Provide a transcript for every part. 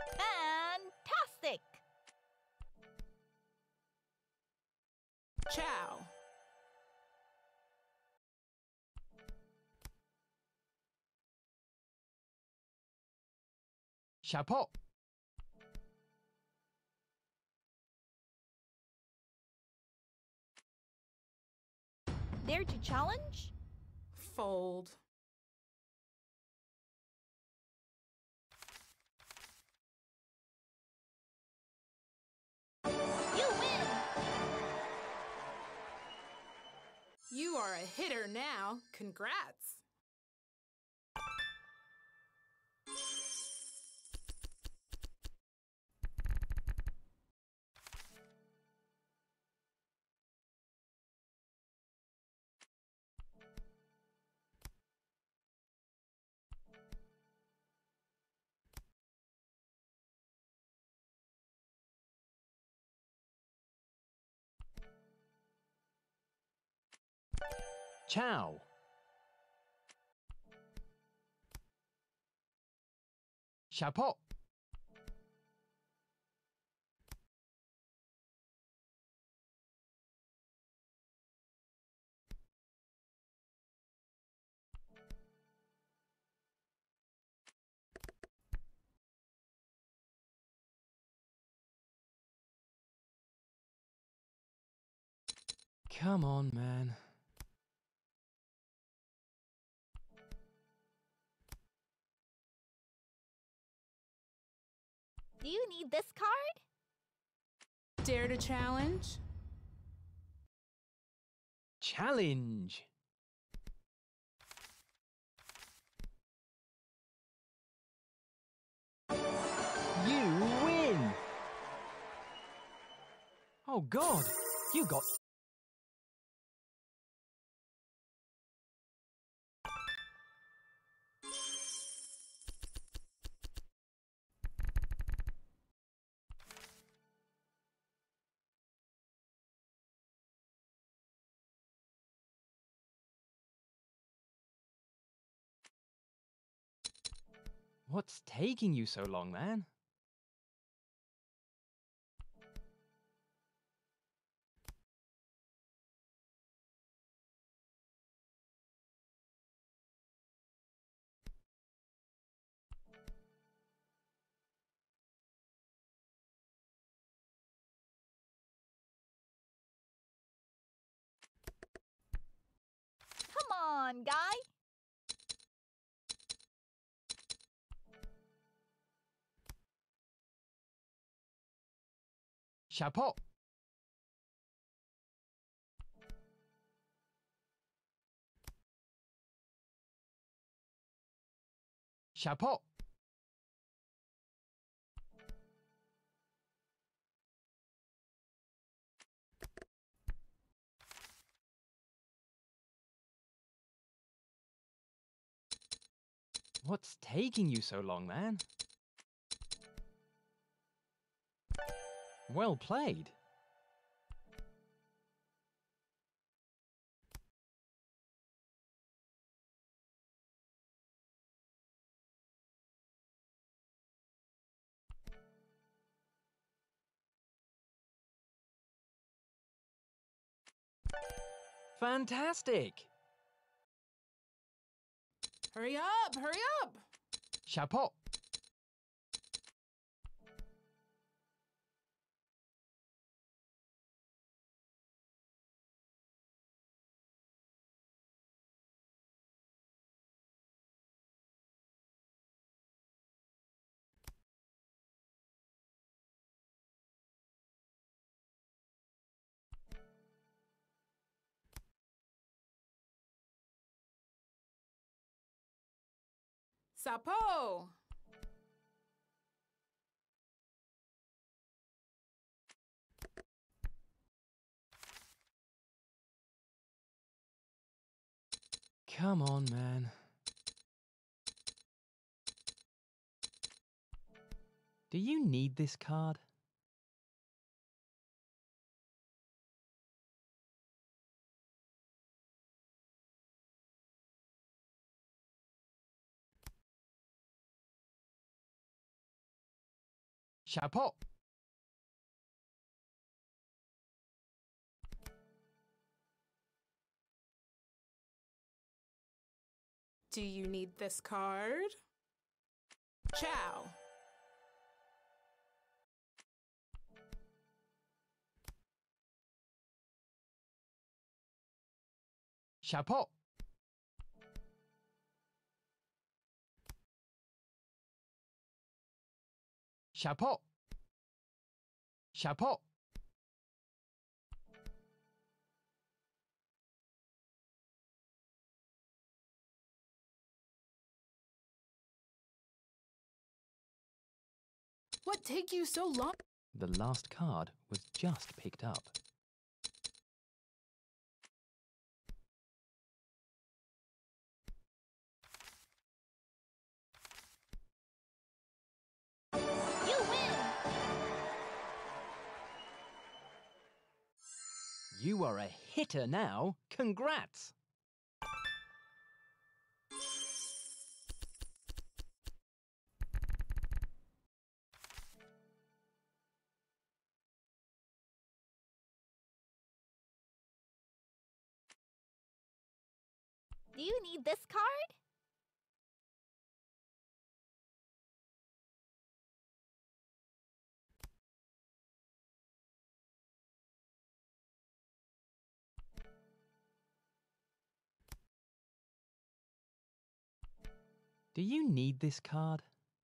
Fantastic! Ciao. Chapeau. Dare to challenge? Fold. You win! You are a hitter now. Congrats. Ciao. Chapeau. Come on, man. Do you need this card? Dare to challenge? Challenge. You win. Oh, God. You got... What's taking you so long, man? Come on, guy! Chapeau. Chapeau. What's taking you so long, man? Well played. Fantastic. Hurry up, hurry up! Chapeau. Sapo! Come on, man. Do you need this card? Chapeau. Do you need this card? Ciao. Chapeau. Chapeau. Chapeau. What take you so long? The last card was just picked up. You win! You are a hitter now. Congrats! Do you need this card? Do you need this card?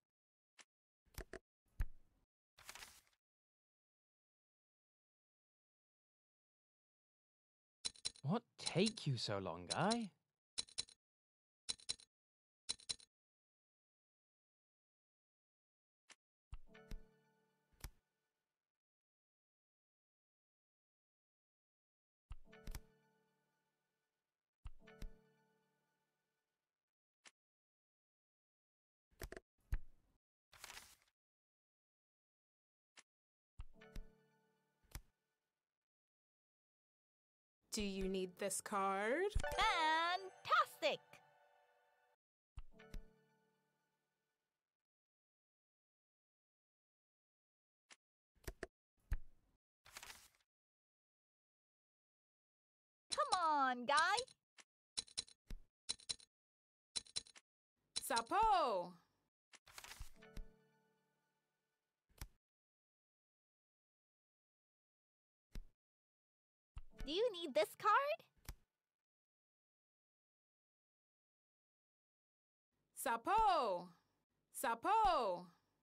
What take you so long, guy? Do you need this card? Fantastic! Come on, guy! Sapo! Do you need this card? Sapo! Sapo!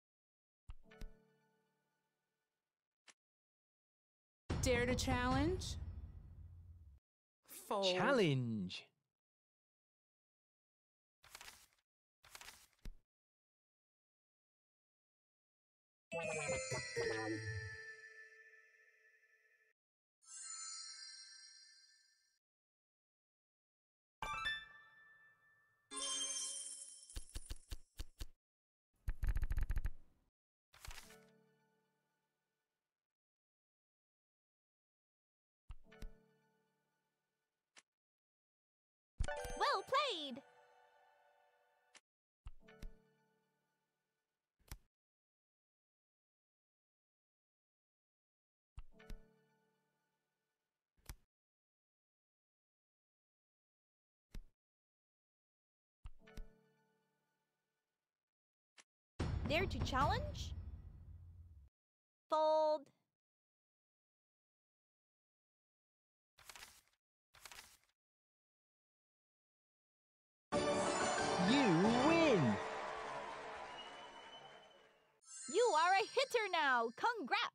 Dare to challenge? Fold. Challenge! Well played! Dare to challenge? Fold. You win! You are a hitter now! Congrats!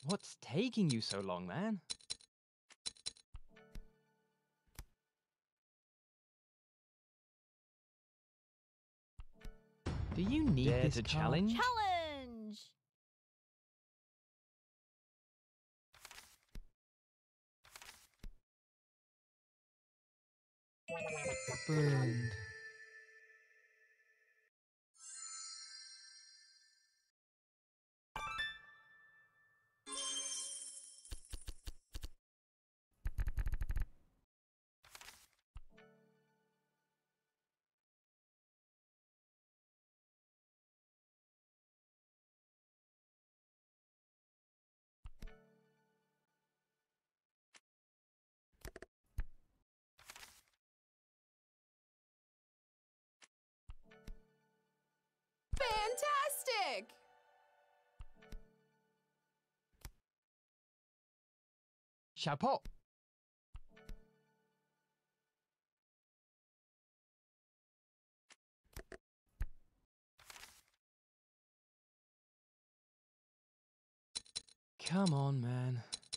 What's taking you so long, man? Do you need this challenge? Challenge! Burned. Fantastic! Chapeau! Come on, man.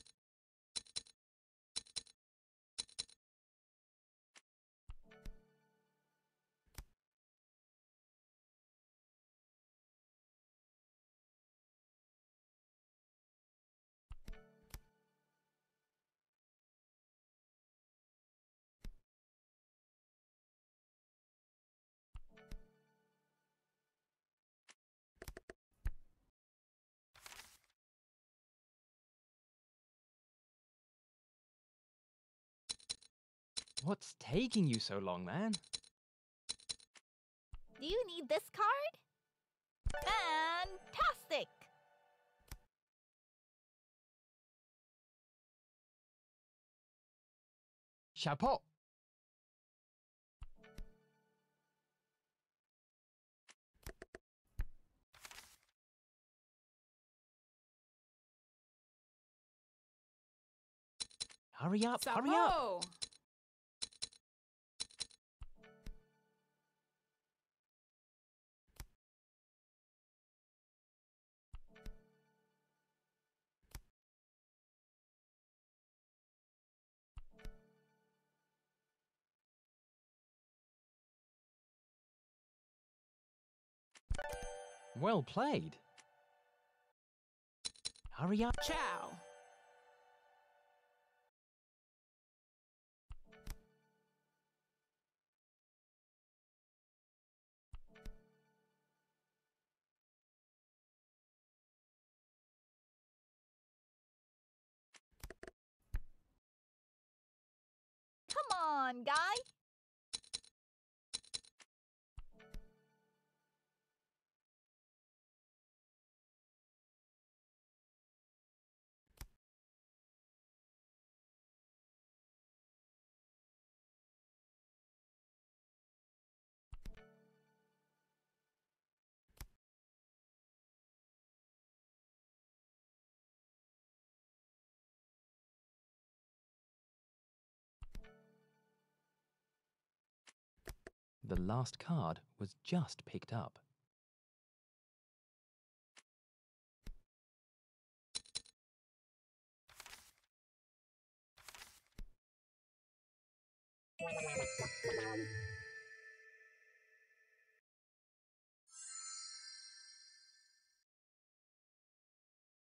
What's taking you so long, man? Do you need this card? Fantastic! Chapeau! Hurry up, hurry up! Chapeau! Well played. Hurry up. Ciao! Come on, guy! The last card was just picked up.